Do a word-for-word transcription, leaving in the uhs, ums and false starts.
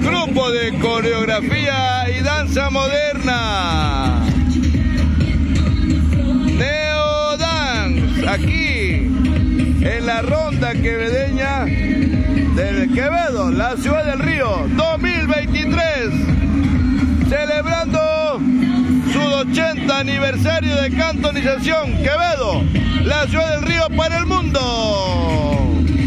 Grupo de coreografía y danza moderna. Neo Dance, aquí en la ronda quevedeña del Quevedo, la ciudad del Río, dos mil veintitrés, celebrando su ochenta aniversario de cantonización. Quevedo, la ciudad del Río para el mundo.